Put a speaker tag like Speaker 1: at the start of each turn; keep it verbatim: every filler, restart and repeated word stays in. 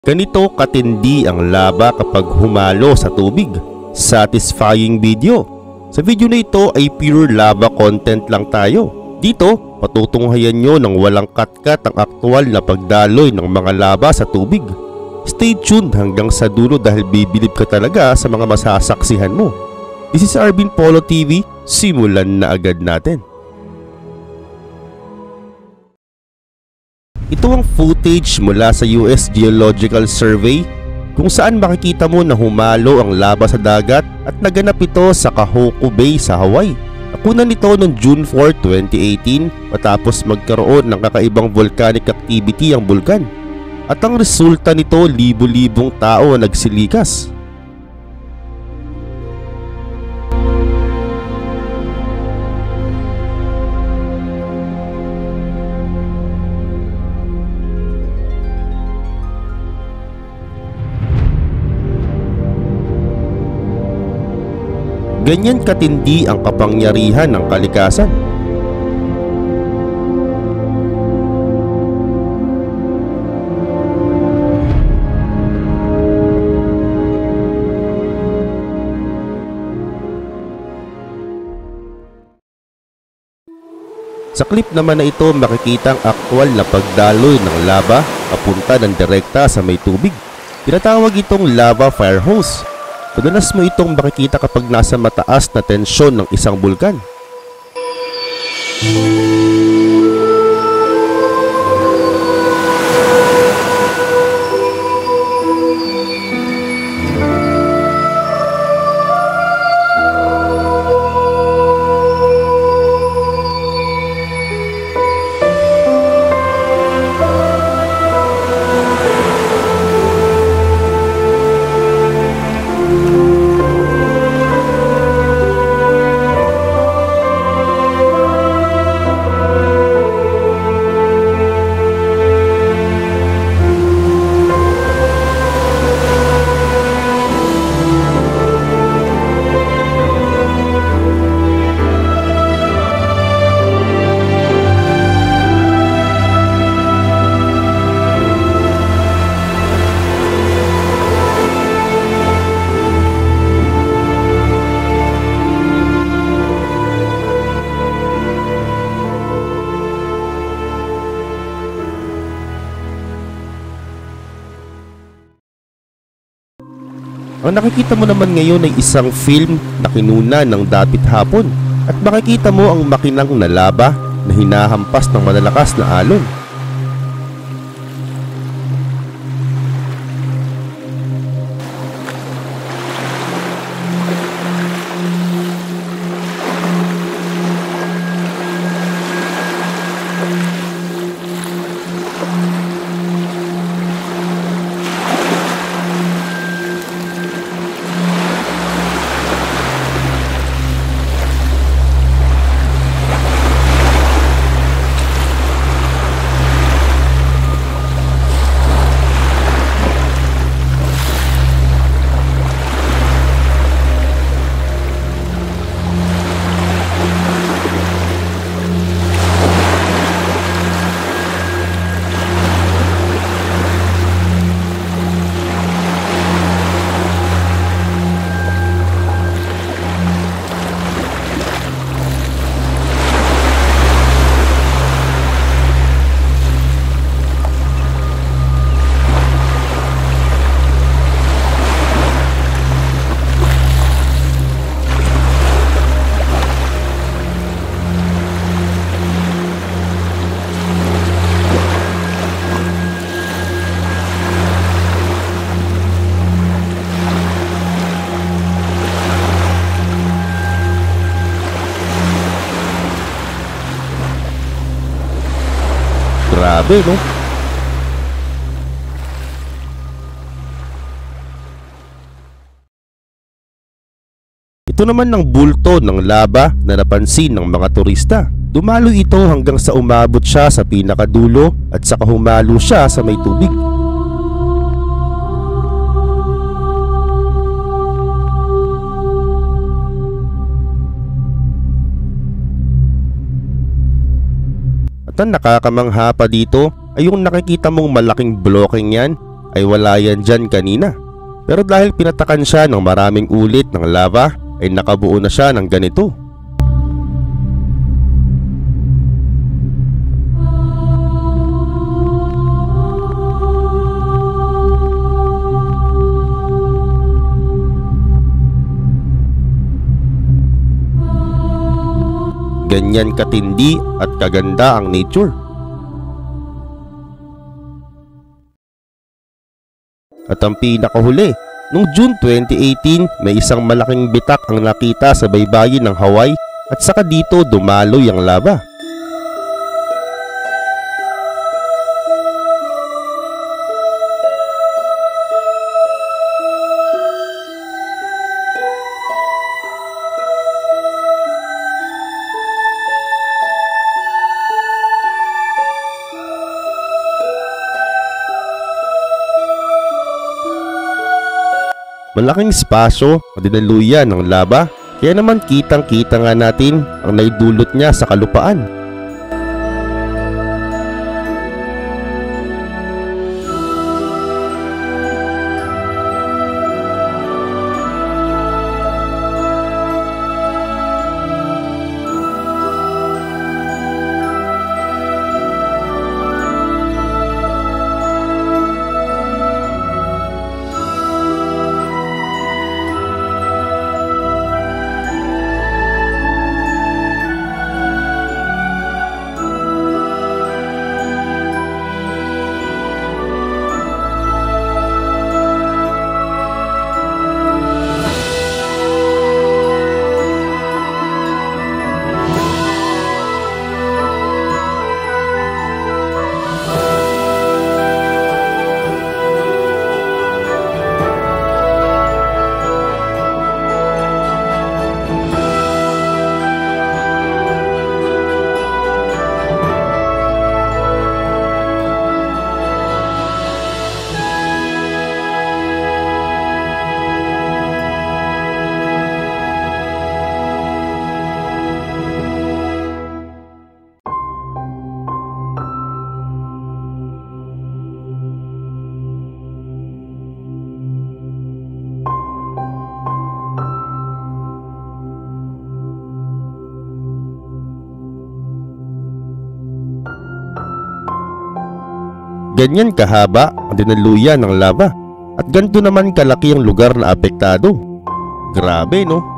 Speaker 1: Ganito katindi ang laba kapag humalo sa tubig. Satisfying video. Sa video na ito ay pure lava content lang tayo. Dito, patutunghayan nyo ng walang katkat ang aktwal na pagdaloy ng mga laba sa tubig. Stay tuned hanggang sa dulo dahil bibilib ka talaga sa mga masasaksihan mo. This is Arvin Polo T V, simulan na agad natin. Ito ang footage mula sa U S Geological Survey kung saan makikita mo na humalo ang lava sa dagat at naganap ito sa Kahoku Bay sa Hawaii. Nakunan nito noong June four, twenty eighteen matapos magkaroon ng kakaibang volcanic activity ang bulkan. At ang resulta nito, libo-libong tao ang nagsilikas. Ganyan katindi ang kapangyarihan ng kalikasan. Sa clip naman na ito, makikita ang aktwal na pagdaloy ng lava papunta ng direkta sa may tubig. Tinatawag itong lava fire hose. Madalas mo itong makikita kapag nasa mataas na tensyon ng isang bulkan. Ang nakikita mo naman ngayon ay isang film na kinuna ng dapit hapon at makikita mo ang makinang na laba na hinahampas ng malalakas na alon. Grabe, no? Ito naman ng bulto ng lava na napansin ng mga turista. Dumalo ito hanggang sa umabot siya sa pinakadulo at saka humalo siya sa may tubig. At ang nakakamangha pa dito ay yung nakikita mong malaking blokeng yan, ay wala yan dyan kanina. Pero dahil pinatakan siya ng maraming ulit ng lava ay nakabuo na siya ng ganito. Ganyan katindi at kaganda ang nature. At ang pinakahuli, noong June twenty eighteen, may isang malaking bitak ang nakita sa baybayin ng Hawaii at saka dito dumaloy ang lava. Malaking espasyo ang dinaluyan ng lava, kaya naman kitang kita nga natin ang naidulot niya sa kalupaan. Ganyan kahaba ang dinaluyan ng lava at ganito naman kalaki ang lugar na apektado. Grabe no?